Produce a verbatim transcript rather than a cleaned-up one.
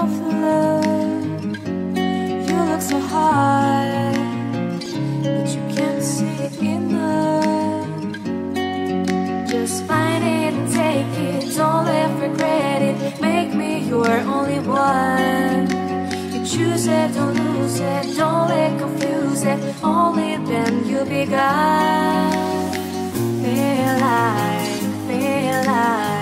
of love. You look so hard, but you can't see it enough. Just find it and take it, don't let regret it. Make me your only one. You choose it, don't lose it, don't let confuse it. Only then you'll be gone. Feel like, feel like